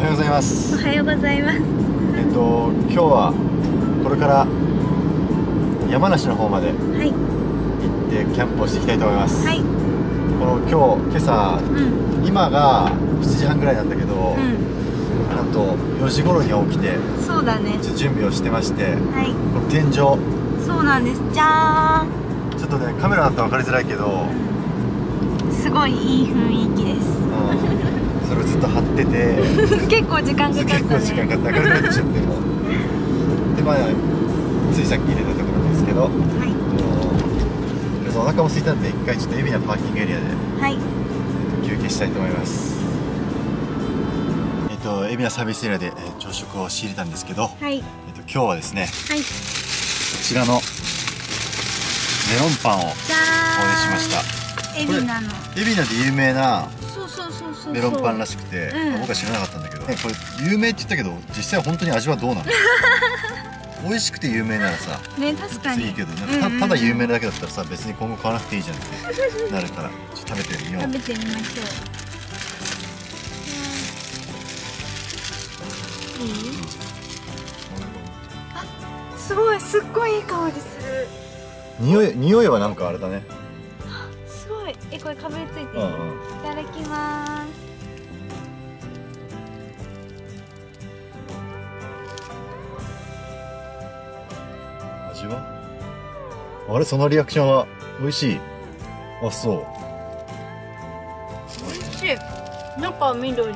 はようございます。 おはようございます。 今日はこれから山梨の方まで行はいってキャンプをしていきたいと思います。 はい。 今朝、今が7時半ぐらいなんだけど、なんと4時頃に起きてそうだね。 準備をしてまして、 はい。 この天井そうなんです。じゃーん。 ちょっとねカメラだと分かりづらいけど、 すごいいい雰囲気です。 それをずっと貼ってて結構時間かかったね。 結構時間かかって明るくなってきちゃってもでついさっき入れたところなんですけど、はい、お腹も空いたんで一回ちょっと海老名パーキングエリアで、はい、休憩したいと思います。海老名サービスエリアで朝食を仕入れたんですけど、はい、今日はですね、はい、こちらのメロンパンをお出ししました。 海老名の海老名で有名なメロンパンらしくて、僕は知らなかったんだけど、これ有名って言ったけど実際は本当に味はどうなの？美味しくて有名ならさ、ね、確かにいいけど、なんかただ有名なだけだったらさ、別に今後買わなくていいじゃんってなるから、ちょっと食べてみよう。食べてみましょう。いい？あ、すごい、すっごいいい香りする。 匂いはなんかあれだね。 すごい。これかぶりついてる。いただきます。 味は？あれ、そのリアクションは美味しい。あ、そう。 美味しい。中は緑。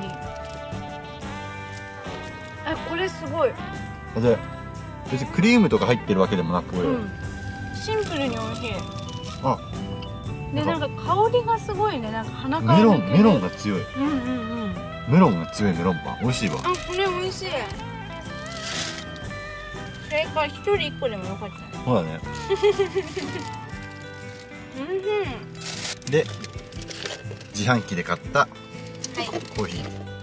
これすごい。 で、別にクリームとか入ってるわけでもなく、 シンプルに美味しい。 あ。 で、なんか香りがすごいね。なんか鼻からメロンが強い。メロンが強いメロンパン、美味しいわ。 これ美味しい。それから一人一個でもよかったね。 そうだね。で、自販機で買ったコーヒー。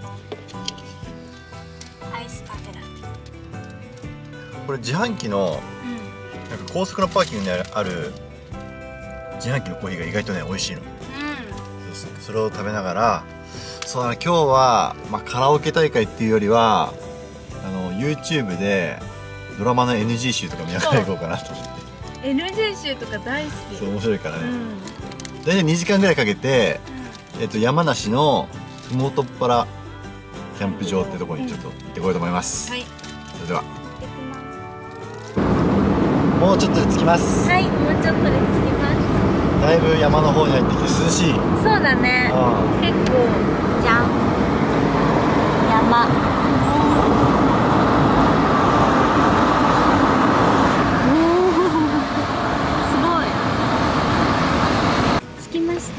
アイスカフェラテ。 これ自販機のなんか高速のパーキングにある自販機のコーヒーが意外とね美味しいの。それを食べながら、そうだね、今日はカラオケ大会っていうよりはYouTube でドラマの NG 集とか見ながら行こうかなと思って。 NG 集とか大好き。 そう、面白いからね。大体2時間ぐらいかけて、山梨のふもとっぱらキャンプ場ってところにちょっと行ってこようと思います。それではもうちょっとで着きます。はい、もうちょっとで着きます。だいぶ山の方に入ってきて涼しい。 そうだね。結構じゃん。山。すごい。着きました。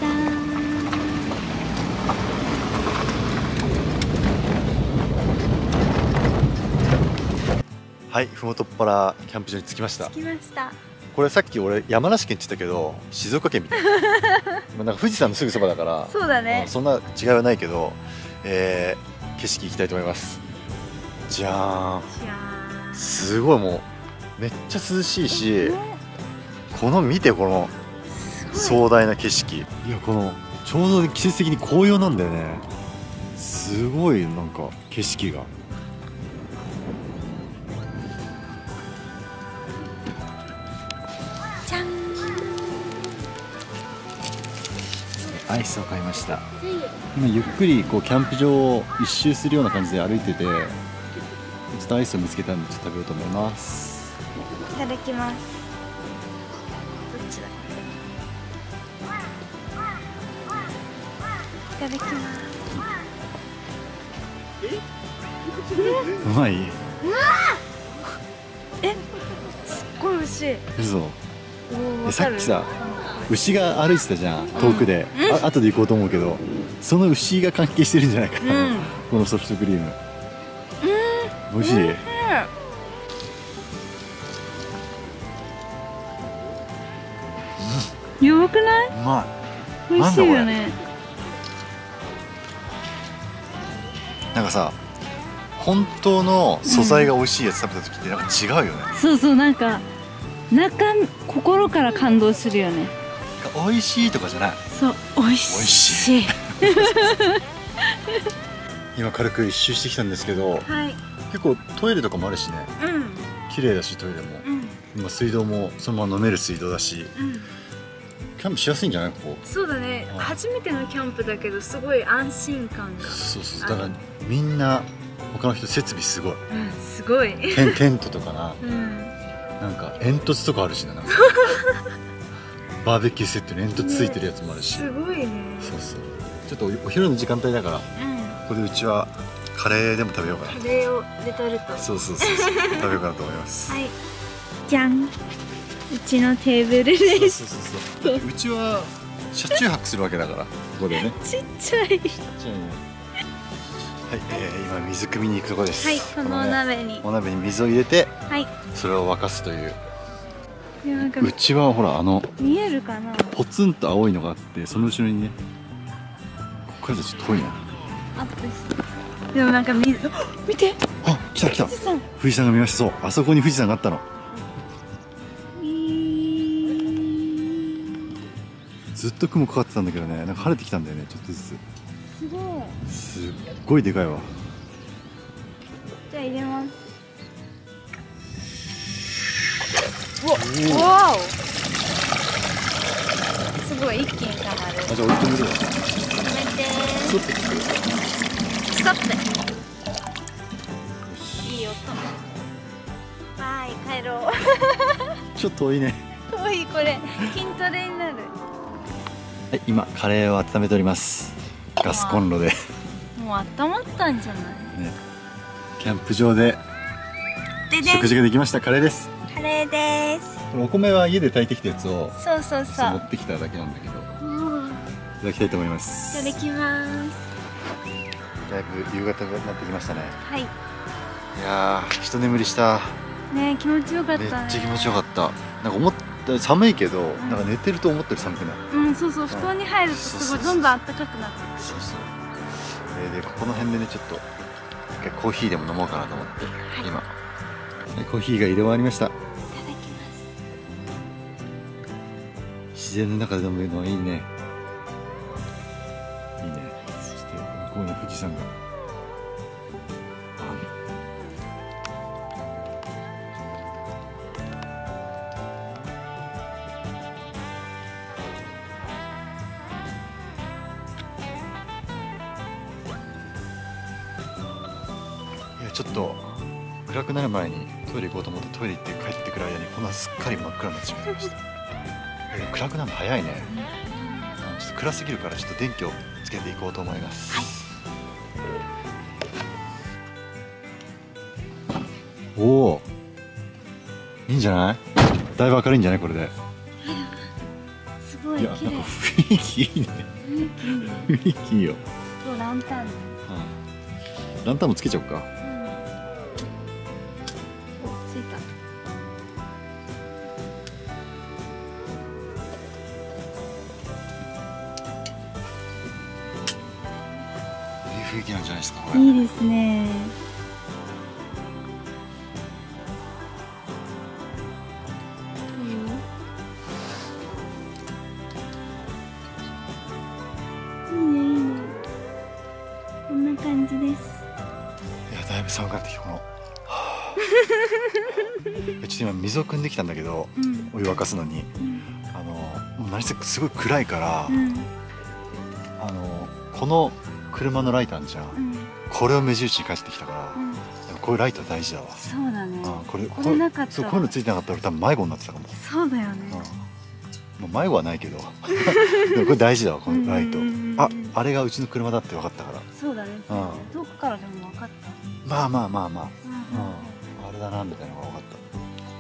はい、ふもとっぱらキャンプ場に着きました。 着きました。 これさっき俺山梨県って言ったけど静岡県みたいな。なんか富士山のすぐそばだから。そうだね。そんな違いはないけど、景色行きたいと思います。じゃーん。すごい、もうめっちゃ涼しいし、見てこの壮大な景色。いや、このちょうど季節的に紅葉なんだよね。すごいなんか景色が。アイスを買いました。今ゆっくりキャンプ場を一周するような感じで歩いてて、ちょっとアイスを見つけたんでちょっと食べようと思います。 いただきます。どっちだ。いただきます。 うまい？ すっごい美味しい。 嘘。さっきさ、牛が歩いてたじゃん、遠くで。後で行こうと思うけど、その牛が関係してるんじゃないかな、このソフトクリーム。美味しい。 やばくない？ うまい。 美味しいよね。 なんかさ、本当の素材が美味しいやつ食べた時ってなんか違うよね。 そうそう、なんか心から感動するよね。 美味しいとかじゃない。 そう、美味しい。 今軽く一周してきたんですけど、 はい、 結構トイレとかもあるしね、綺麗だしトイレも、今水道もそのまま飲める水道だし、キャンプしやすいんじゃないここ。 そうだね、初めてのキャンプだけどすごい安心感が。そうそう、だからみんな他の人設備すごい、 すごいテントとかな、なんか煙突とかあるしな、なんかバーベキューセットに煙突ついてるやつもあるし、 すごいね。 そうそう、ちょっとお昼の時間帯だから、ここでうちはカレーでも食べようかな。 カレーをレトルト。 そう食べようかなと思います。 はい、じゃん、うちのテーブルです。 うちは車中泊するわけだから、ここでね。 ちっちゃい。 はい、今水汲みに行くところです。 はい、このお鍋に。 お鍋に水を入れて、 はい、 それを沸かすという。うちはほら見えるかな。 ポツンと青いのがあって、その後ろにね。これじゃちょっと遠いな。 アップして。でもなんか水、見て。 あ、来た。富士山が見ました。そう、あそこに富士山があったの。ずっと雲かかってたんだけどね、なんか晴れてきたんだよね、ちょっとずつ。すっごいでかいわ。 じゃあ入れます。わお、すごい一気に溜まる。 じゃあ置いてみるわ。 止めて。 ストップ。 いい音。はい、帰ろう。 ちょっと遠いね。 遠い、これ筋トレになる。 はい、今カレーを温めております。ガスコンロで。 もう温まったんじゃない？ ね、キャンプ場で食事ができました。カレーです。 カレーです。 お米は家で炊いてきたやつをそう持ってきただけなんだけど、いただきたいと思います。 いただきます。 だいぶ夕方になってきましたね。 はい。いやー、一眠りした。 ね、気持ちよかったね。 めっちゃ気持ちよかった。なんか寒いけど、なんか寝てると思ったより寒くない。 そう、布団に入るとすごいどんどん暖かくなって。 で、ここの辺でね、ちょっと一回コーヒーでも飲もうかなと思って、今コーヒーが入れ終わりました。いただきます。 自然の中で飲むのはいいね。いいね。そして向こうに富士山が。ちょっと暗くなる前にトイレ行こうと思ってトイレ行って帰ってくる間にこんなすっかり真っ暗になってしまいました。暗くなるの早いね。ちょっと暗すぎるからちょっと電気をつけていこうと思います。おお、いいんじゃない？だいぶ明るいんじゃないこれで。 すごい綺麗。 なんか雰囲気いいね。雰囲気いいよ。 ランタン。 ランタンもつけちゃおうか。雰囲気なんじゃないですか。これいいですね。いいね。こんな感じです。 いや、だいぶ寒くなってきた。ちょっと今水を汲んできたんだけど、お湯沸かすのに、もう何せすごい暗いから、この車のライトあんじゃん、これを目印に帰ってきたから、こういうライト大事だわ。 そうだね。 これなかった。そう、こういうのついてなかったら多分迷子になってたかも。 そうだよね。 迷子はないけどでもこれ大事だわ、このライト。あれがうちの車だって分かったから。 そうだね。遠くからでも分かった。 まああれだなみたいなのが分かった。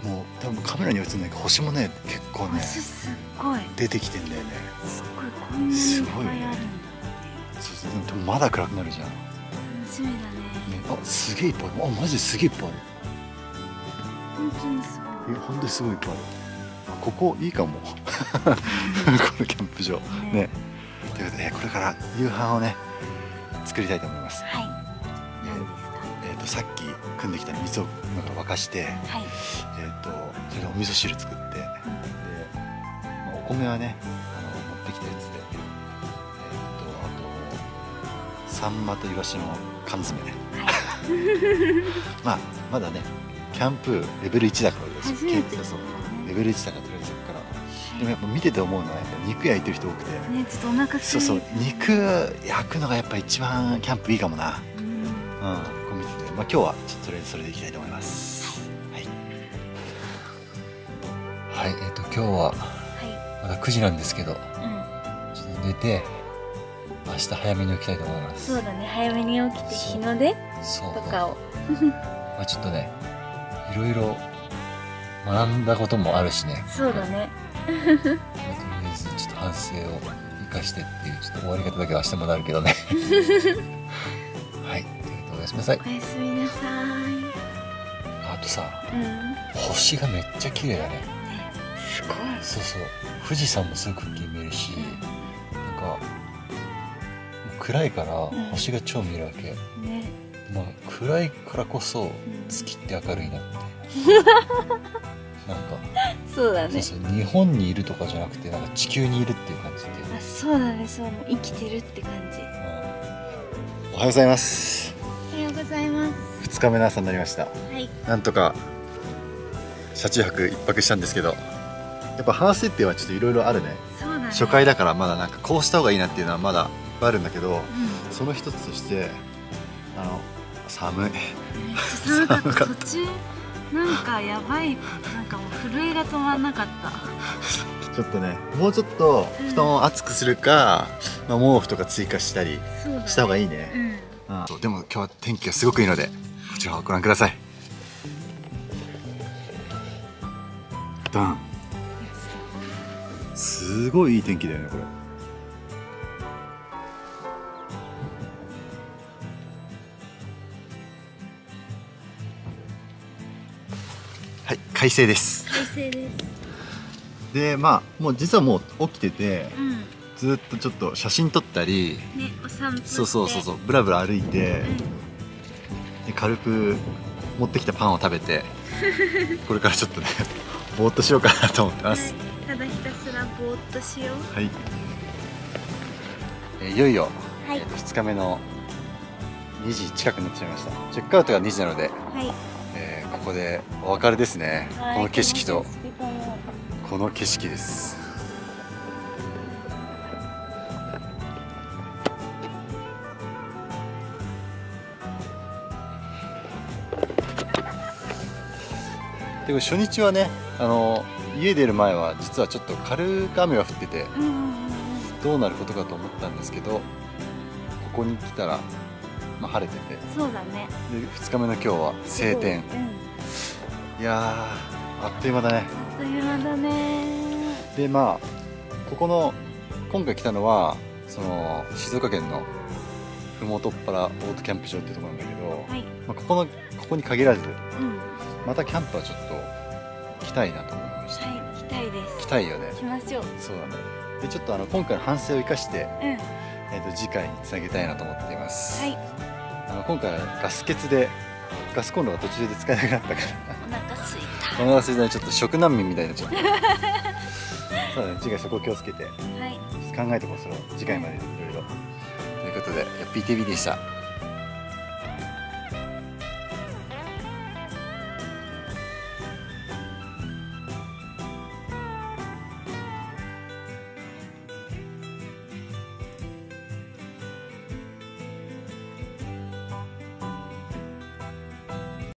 もう多分カメラに映んないけど星もね、結構ね出てきてんだよね。 すごい、こんなにいっぱいあるんだ。 でもまだ暗くなるじゃん。 楽しみだね。 すげえいっぱいある。マジですげえいっぱいある。 本当にすごい。 本当にすごいいっぱいある。ここいいかもこのキャンプ場ね。ということでこれから夕飯をね作りたいと思います。 はい。 さっき汲んできた水を今から沸かして、それでお味噌汁作って、でお米はね持ってきたやつで、あとサンマとイワシの缶詰まあまだねキャンプレベル1だから俺たちレベル1だからとりあえずそこからでもやっぱ見てて思うのはやっぱ肉焼いてる人多くてね、ちょっとお腹そうそう肉焼くのがやっぱ一番キャンプいいかもな。こう見てて、まあ、今日はちょっととりあえずそれでいきたいと思います。はい、今日はまだ9時なんですけど、ちょっと寝て明日早めに起きたいと思います。 そうだね、早めに起きて日の出とかをまあちょっとね、いろいろ学んだこともあるしね。 そうだねとりあえずちょっと反省を生かしてっていうちょっと終わり方だけは明日もなるけどねはい、ということでおやすみなさい。 おやすみなさい。 あとさ、星がめっちゃ綺麗だね。 すごい。 そうそう、富士山もすぐくっきり見えるし、なんか暗いから星が超見えるわけ、まあ暗いからこそ月って明るいなってなんかそうだね、 そう日本にいるとかじゃなくてなんか地球にいるっていう感じで、 あ、そうだね、そう生きてるって感じ。 おはようございます。 おはようございます。 2日目の朝になりました。 はい、 なんとか車中泊1泊したんですけど、やっぱ反省点はちょっといろいろあるね。 そうだね、 初回だからまだなんかこうした方がいいなっていうのはまだいっぱいあるんだけど、その一つとして寒い。めっちゃ寒かった。途中なんかやばい、なんかもう震えが止まんなかったちょっとね、もうちょっと布団を厚くするか、まあ、毛布とか追加したりした方がいいね。でも今日は天気がすごくいいのでこちらをご覧ください。ダン、すごいいい天気だよねこれ。はい、快晴です。 快晴です。 で、まあもう実はもう起きてて、ずっとちょっと写真撮ったり、 ね、お散歩して、 そうブラブラ歩いて、で軽く持ってきたパンを食べてこれからちょっとねぼーっとしようかなと思ってます。 ただひたすらぼーっとしよう。 はい、いよいよ、2日目の2時近くになってしまいました。チェックアウトが2時なので、ここでお別れですね。この景色とこの景色です。でも初日はね、家出る前は実はちょっと軽く雨が降ってて、どうなることかと思ったんですけど、ここに来たら、まあ、晴れてて、 そうだね。 で2日目の今日は晴天。いやー、あっという間だね。 あっという間だね。 で、まあここの今回来たのはその静岡県の麓っ腹オートキャンプ場っていうところなんだけど、まあ、ここに限らず、またキャンプはちょっと来たいなと思いました。 はい、来たいです。 来たいよね。 来ましょう。 そうだね。でちょっと今回の反省を生かして、次回につなげたいなと思っています。はい。今回はガス欠でガスコンロが途中で使えなくなったからお腹すいた。 お腹すいたね。ちょっと食難民みたいになっちゃったそうだね、次回そこを気をつけて、考えてこう、それを次回までいろいろということで、PTV でした。